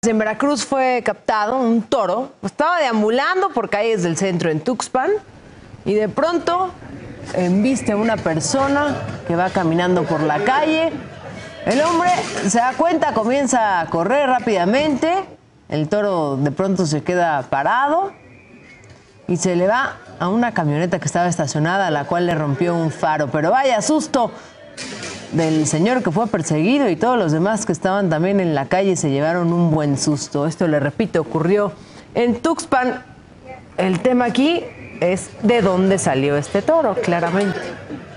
En Veracruz fue captado un toro, estaba deambulando por calles del centro en Tuxpan y de pronto embiste a una persona que va caminando por la calle. El hombre se da cuenta, comienza a correr rápidamente, el toro de pronto se queda parado y se le va a una camioneta que estaba estacionada, a la cual le rompió un faro. Pero vaya susto del señor que fue perseguido, y todos los demás que estaban también en la calle se llevaron un buen susto. Esto, le repito, ocurrió en Tuxpan. El tema aquí es de dónde salió este toro, claramente.